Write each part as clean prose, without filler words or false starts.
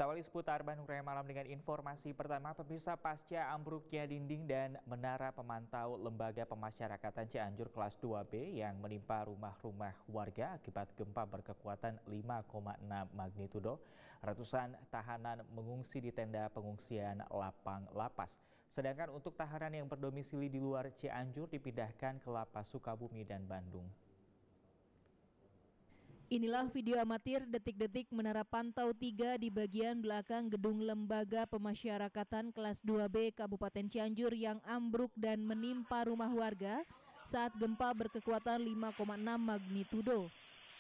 Kita awali seputar Bandung Raya Malam dengan informasi pertama. Pemirsa, pasca ambruknya dinding dan menara pemantau Lembaga Pemasyarakatan Cianjur kelas 2B yang menimpa rumah-rumah warga akibat gempa berkekuatan 5,6 magnitudo, ratusan tahanan mengungsi di tenda pengungsian lapang lapas. Sedangkan untuk tahanan yang berdomisili di luar Cianjur dipindahkan ke lapas Sukabumi dan Bandung. Inilah video amatir detik-detik menara pantau 3 di bagian belakang gedung Lembaga Pemasyarakatan kelas 2B Kabupaten Cianjur yang ambruk dan menimpa rumah warga saat gempa berkekuatan 5,6 magnitudo.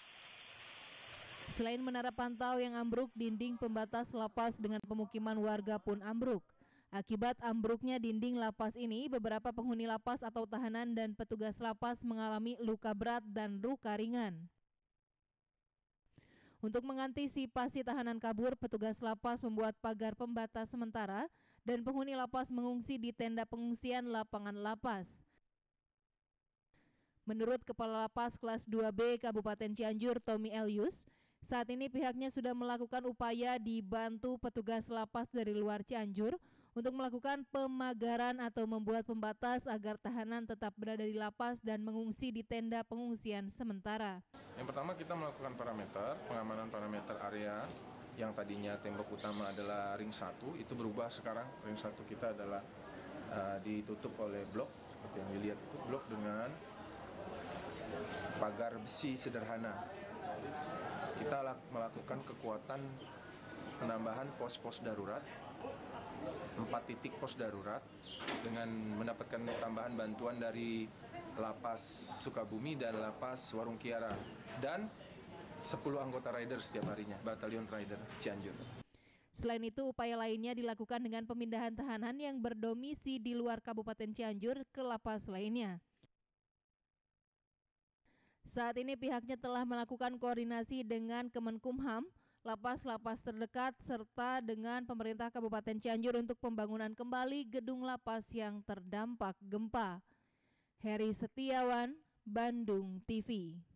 Selain menara pantau yang ambruk, dinding pembatas lapas dengan pemukiman warga pun ambruk. Akibat ambruknya dinding lapas ini, beberapa penghuni lapas atau tahanan dan petugas lapas mengalami luka berat dan luka ringan. Untuk mengantisipasi tahanan kabur, petugas lapas membuat pagar pembatas sementara dan penghuni lapas mengungsi di tenda pengungsian lapangan lapas. Menurut Kepala Lapas kelas 2B Kabupaten Cianjur, Tommy Elius, saat ini pihaknya sudah melakukan upaya dibantu petugas lapas dari luar Cianjur untuk melakukan pemagaran atau membuat pembatas agar tahanan tetap berada di lapas dan mengungsi di tenda pengungsian sementara. Yang pertama, kita melakukan pengamanan parameter area yang tadinya tembok utama adalah ring 1, itu berubah sekarang ring 1 kita adalah ditutup oleh blok, seperti yang dilihat itu blok dengan pagar besi sederhana. Kita melakukan kekuatan penambahan pos-pos darurat, 4 titik pos darurat dengan mendapatkan tambahan bantuan dari Lapas Sukabumi dan Lapas Warung Kiara dan 10 anggota rider setiap harinya, Batalion Rider Cianjur. Selain itu, upaya lainnya dilakukan dengan pemindahan tahanan yang berdomisi di luar Kabupaten Cianjur ke lapas lainnya. Saat ini pihaknya telah melakukan koordinasi dengan Kemenkumham, lapas-lapas terdekat, serta dengan pemerintah Kabupaten Cianjur untuk pembangunan kembali gedung lapas yang terdampak gempa. Heri Setiawan, Bandung TV.